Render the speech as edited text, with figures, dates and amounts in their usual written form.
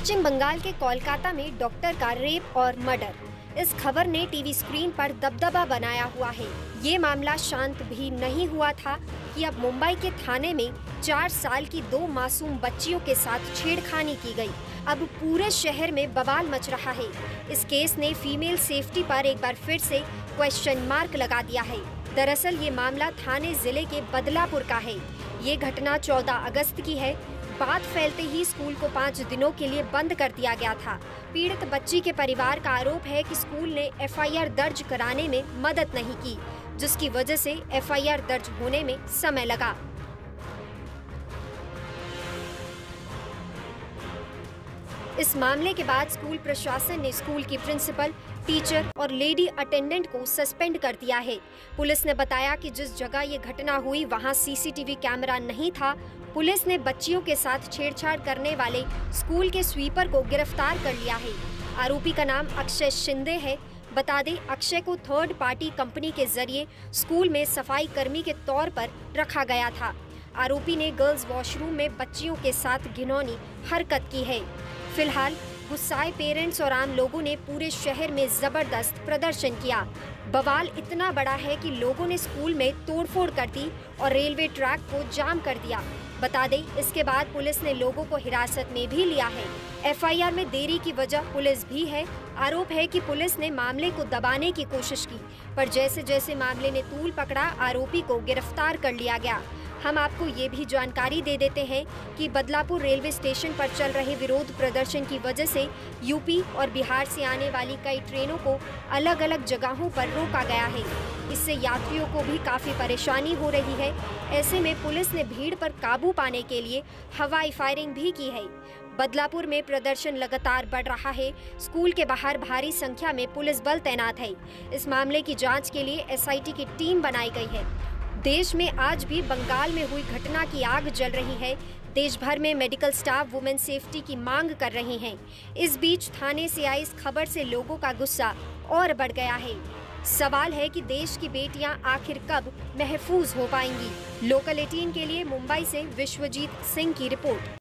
पश्चिम बंगाल के कोलकाता में डॉक्टर का रेप और मर्डर। इस खबर ने टीवी स्क्रीन पर दबदबा बनाया हुआ है। ये मामला शांत भी नहीं हुआ था कि अब मुंबई के थाने में 4 साल की 2 मासूम बच्चियों के साथ छेड़खानी की गई। अब पूरे शहर में बवाल मच रहा है। इस केस ने फीमेल सेफ्टी पर एक बार फिर से क्वेश्चन मार्क लगा दिया है। दरअसल ये मामला थाने जिले के बदलापुर का है। ये घटना 14 अगस्त की है। बात फैलते ही स्कूल को 5 दिनों के लिए बंद कर दिया गया था। पीड़ित बच्ची के परिवार का आरोप है कि स्कूल ने एफआईआर दर्ज कराने में मदद नहीं की, जिसकी वजह से एफआईआर दर्ज होने में समय लगा। इस मामले के बाद स्कूल प्रशासन ने स्कूल की प्रिंसिपल, टीचर और लेडी अटेंडेंट को सस्पेंड कर दिया है। पुलिस ने बताया कि जिस जगह ये घटना हुई वहां सीसीटीवी कैमरा नहीं था। पुलिस ने बच्चियों के साथ छेड़छाड़ करने वाले स्कूल के स्वीपर को गिरफ्तार कर लिया है। आरोपी का नाम अक्षय शिंदे है। बता दें, अक्षय को थर्ड पार्टी कंपनी के जरिए स्कूल में सफाई कर्मी के तौर पर रखा गया था। आरोपी ने गर्ल्स वॉशरूम में बच्चियों के साथ घिनौनी हरकत की है। फिलहाल गुस्साए पेरेंट्स और आम लोगों ने पूरे शहर में जबरदस्त प्रदर्शन किया। बवाल इतना बड़ा है कि लोगों ने स्कूल में तोड़फोड़ कर दी और रेलवे ट्रैक को जाम कर दिया। बता दें, इसके बाद पुलिस ने लोगों को हिरासत में भी लिया है। एफआईआर में देरी की वजह पुलिस भी है। आरोप है कि पुलिस ने मामले को दबाने की कोशिश की, पर जैसे जैसे मामले ने तूल पकड़ा, आरोपी को गिरफ्तार कर लिया गया। हम आपको ये भी जानकारी दे देते हैं कि बदलापुर रेलवे स्टेशन पर चल रहे विरोध प्रदर्शन की वजह से यूपी और बिहार से आने वाली कई ट्रेनों को अलग अलग जगहों पर रोका गया है। इससे यात्रियों को भी काफी परेशानी हो रही है। ऐसे में पुलिस ने भीड़ पर काबू पाने के लिए हवाई फायरिंग भी की है। बदलापुर में प्रदर्शन लगातार बढ़ रहा है। स्कूल के बाहर भारी संख्या में पुलिस बल तैनात है। इस मामले की जाँच के लिए एसआईटी की टीम बनाई गई है। देश में आज भी बंगाल में हुई घटना की आग जल रही है। देश भर में मेडिकल स्टाफ वुमेन सेफ्टी की मांग कर रहे हैं। इस बीच थाने से आई इस खबर से लोगों का गुस्सा और बढ़ गया है। सवाल है कि देश की बेटियां आखिर कब महफूज हो पाएंगी। लोकल 18 के लिए मुंबई से विश्वजीत सिंह की रिपोर्ट।